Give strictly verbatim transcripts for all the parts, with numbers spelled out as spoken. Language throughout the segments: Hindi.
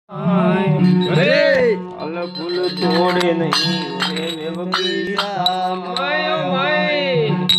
अल फूल तोड़े नहीं वे बेवकीसा मायो माई।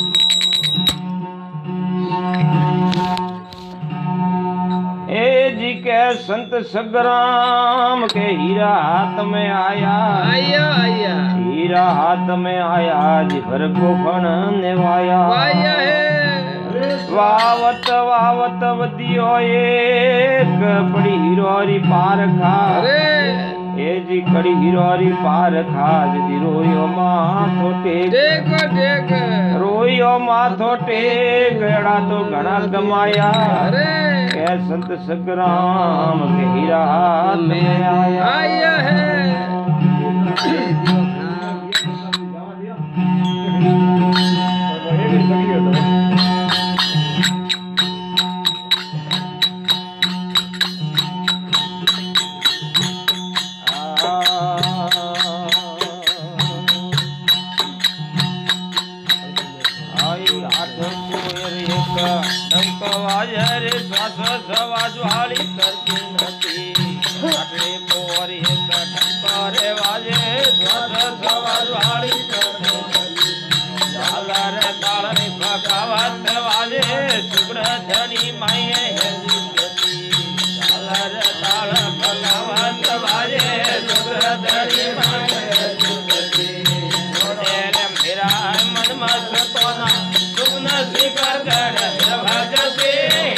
ए जी के संत सगराम के हीरा हाथ में आया आया आया हीरा हाथ में आया जी भर को फण नेवाया आया है वावत वावत वदियो एक बड़ी हीरोरी पार खा अरे ए जी कड़ी हीरोरी पार खा जी रोयो माथो टेक देख देख रोयो माथो टेक एड़ा तो घना कमाया अरे के संत सगराम के हीरा हाथ में आया आया है वाली करती नती आठड़े पोर एक ठंकारे वाजे स्वास सवाज वाली करती नती झालर ताल पकावत वाजे सुगड़ धनी माये है जिंदगी झालर ताल पकावत वाजे सुगड़ धनी माये है जिंदगी तेरे मेरा मन मस्त कोना सुगन शिकर कर भजते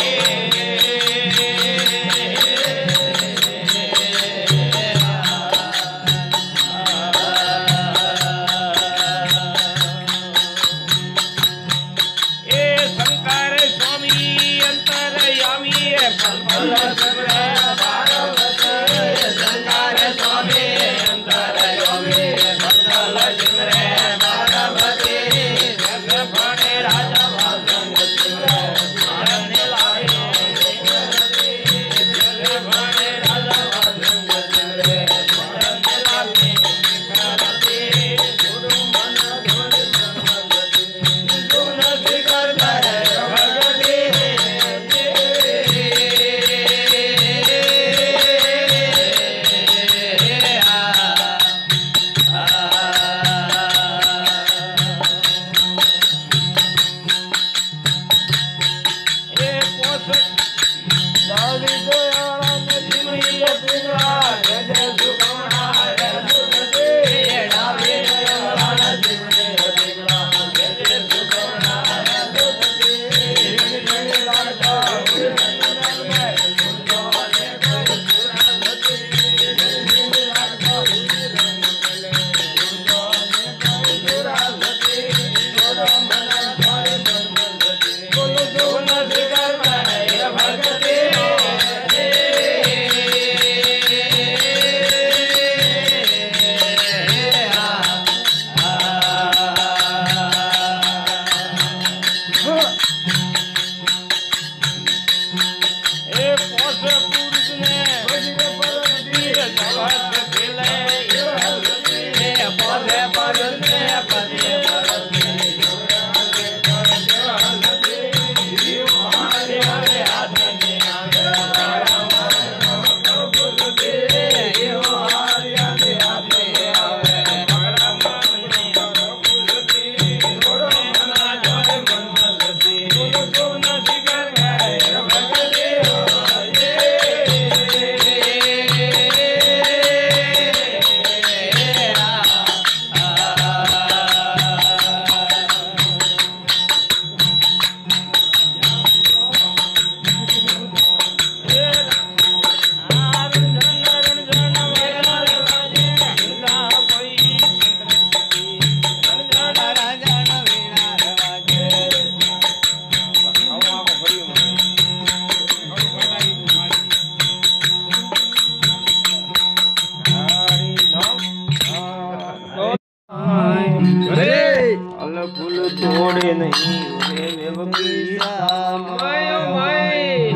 फूल तोड़े नहीं वे बेवकीसा मायो माई।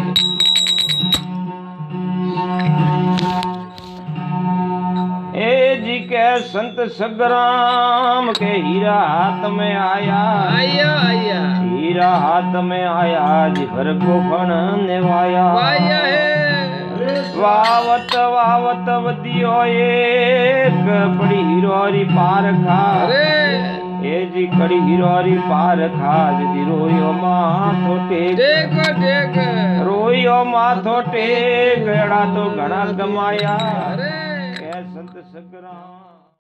ए जी के संत सगराम के हीरा हाथ में आया आया आया हीरा हाथ में आया जी भर को फण नेवाया आया है વાવત વાવત વધ્યો એક પડી હીરોરી પારખા અરે એ જી કડી હીરોરી પારખા જદી રોયો માથો ટેક ટેક ટેક રોયો માથો ટેક એડા તો ઘણા ગમાયા અરે કે સંત સગરામ